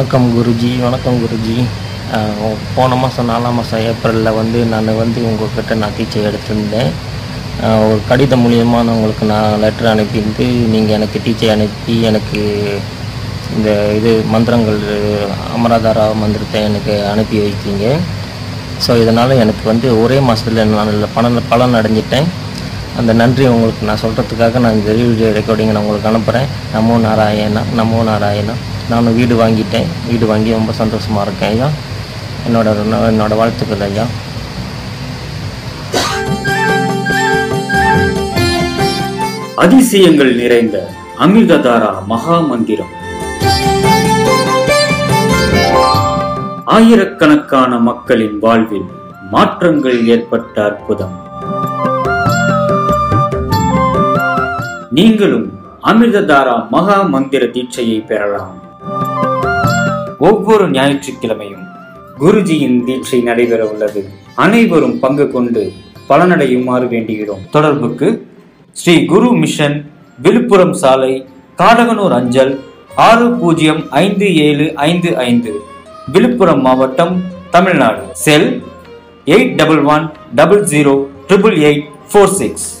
வணக்கம் குருஜி. போன மாதம் 4ஆம் மாதம் ஏப்ரலில் நான் உங்கள்கிட்ட தீட்சை எடுத்திருந்தேன். ஒரு கடிதம் மூலியமாக நான் உங்களுக்கு லெட்டர் அனுப்பியிருந்து நீங்கள் எனக்கு தீட்சை அனுப்பி எனக்கு இந்த மந்திரங்கள் அமராதாரா மந்திரத்தை எனக்கு அனுப்பி வைத்தீங்க. ஸோ இதனால் எனக்கு ஒரே மாதத்தில் நான் பலன் அடைஞ்சிட்டேன். அந்த நன்றி உங்களுக்கு நான் சொல்கிறதுக்காக நான் இந்த வீடியோ ரெக்கார்டிங்கை நான் உங்களுக்கு அனுப்புகிறேன். நமோ நாராயணா. நானும் வீடு வாங்கிட்டேன். வீடு வாங்கி ரொம்ப சந்தோஷமாக இருக்கேன் ஐயா. என்னோட வாழ்த்துக்கள் ஐயா. அதிசயங்கள் நிறைந்த அமிர்ததாரா மகா மந்திரம். ஆயிரக்கணக்கான மக்களின் வாழ்வில் மாற்றங்கள் ஏற்பட்ட அற்புதம். நீங்களும் அமிர்ததாரா மகா மந்திர தீட்சையை பெறலாம். ஒவ்வொரு ஞாயிற்றுக்கிழமையும் குருஜியின் தீட்சை நடைபெற உள்ளது. அனைவரும் பங்கு கொண்டு பலனடையுமாறு வேண்டுகிறோம். தொடர்புக்கு ஸ்ரீ குரு மிஷன், விழுப்புரம் சாலை, காடகனூர் அஞ்சல் 605755, விழுப்புரம் மாவட்டம், தமிழ்நாடு. செல் 8110008846.